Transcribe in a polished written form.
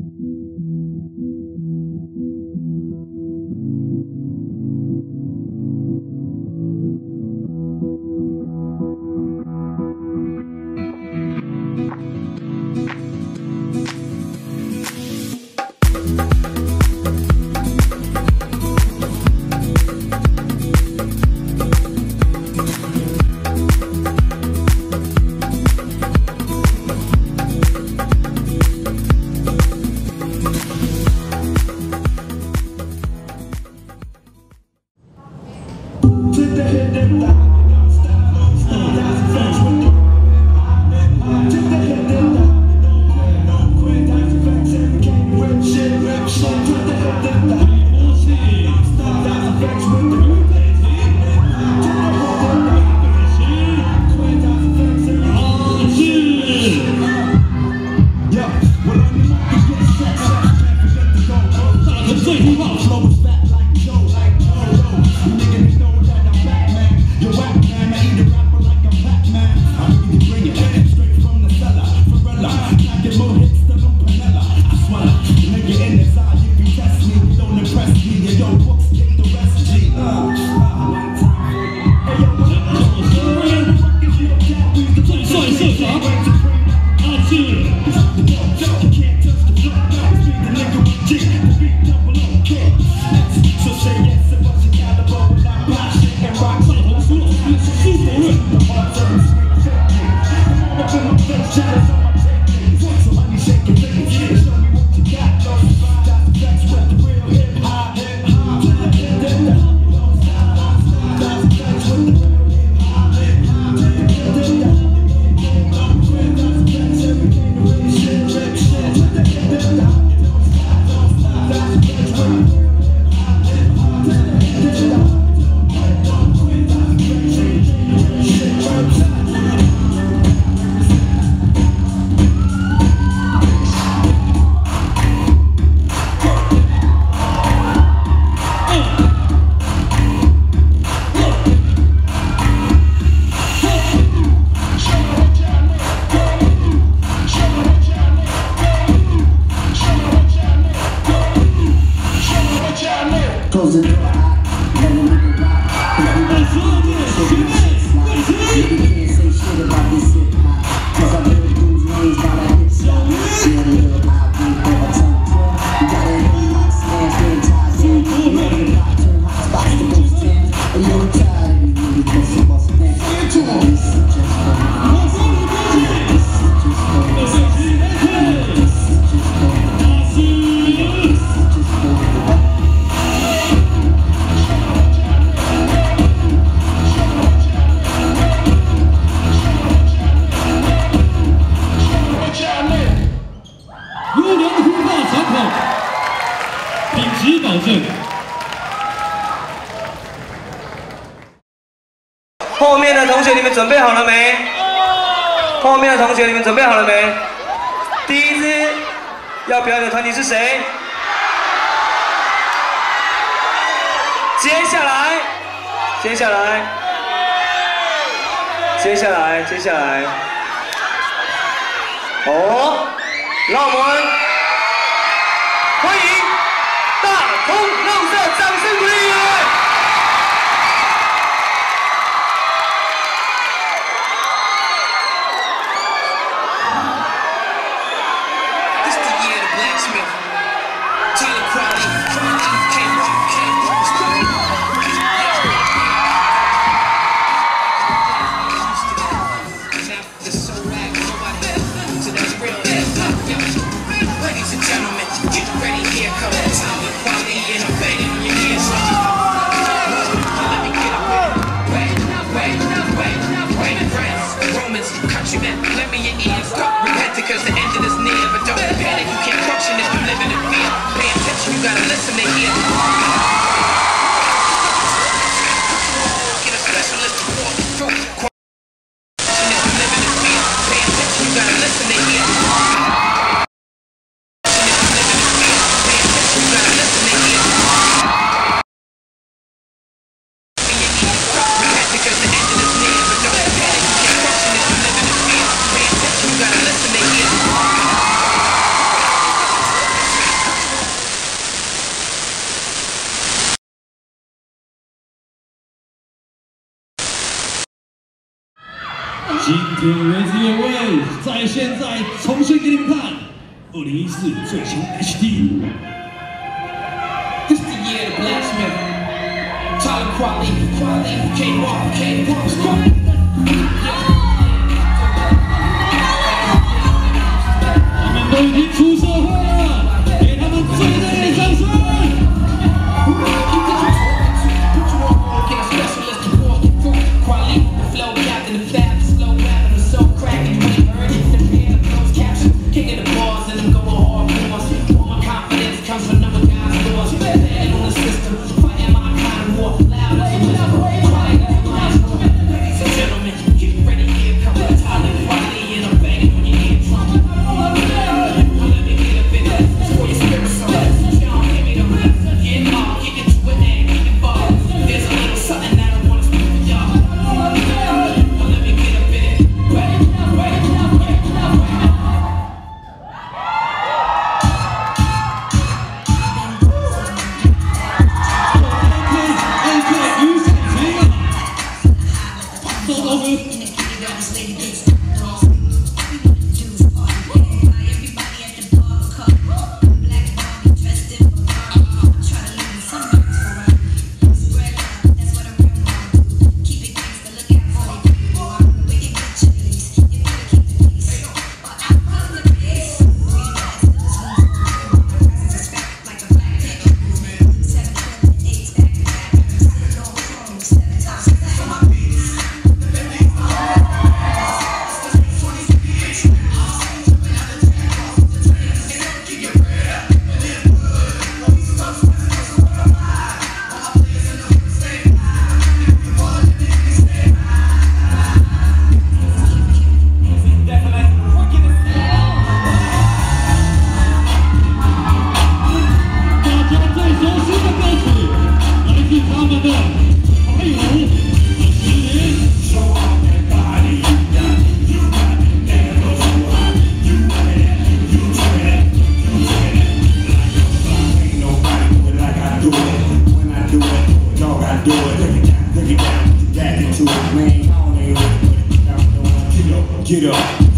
后面的同学，你们准备好了没？后面的同学，你们准备好了没？第一支要表演的团体是谁？接下来，哦，让我们欢迎大同肉色，掌声鼓励！ Ladies and gentlemen, get ready here. 今天 Raise Your Way 在现在重新给你们看2014最新 HD。 This the year of the blacksmith. Tyler Quality, K-Walk, 他们都已经出社会了，给他们最热烈的掌声！ Get up.